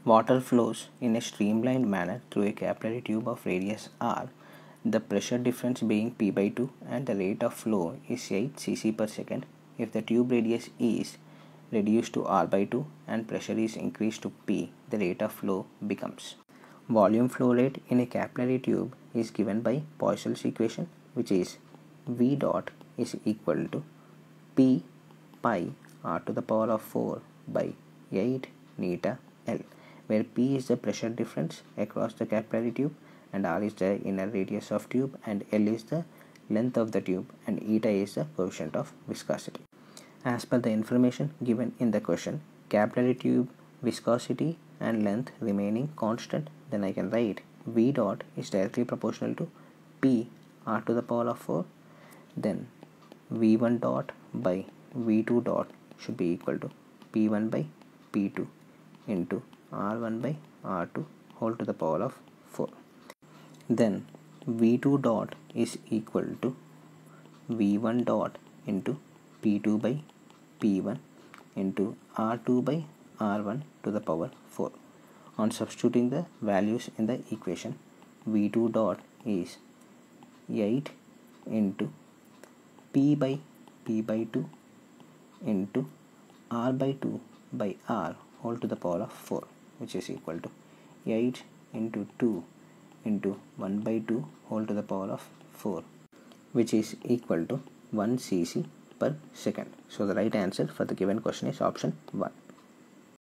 Water flows in a streamlined manner through a capillary tube of radius r, the pressure difference being P by 2 and the rate of flow is 8 cc per second. If the tube radius is reduced to r by 2 and pressure is increased to P, the rate of flow becomes. Volume flow rate in a capillary tube is given by Poiseuille's equation, which is V dot is equal to P pi r to the power of 4 by 8 neta L, where P is the pressure difference across the capillary tube and r is the inner radius of tube and L is the length of the tube and eta is the coefficient of viscosity. As per the information given in the question, capillary tube viscosity and length remaining constant, then I can write V dot is directly proportional to P r to the power of 4, then V1 dot by V2 dot should be equal to P1 by P2 into R1 by R2 whole to the power of 4. Then V2 dot is equal to V1 dot into P2 by P1 into R2 by R1 to the power 4. On substituting the values in the equation, V2 dot is 8 into P by 2 into R by 2 by R whole to the power of 4, which is equal to 8 into 2 into 1 by 2 whole to the power of 4, which is equal to 1 cc per second. So the right answer for the given question is option 1.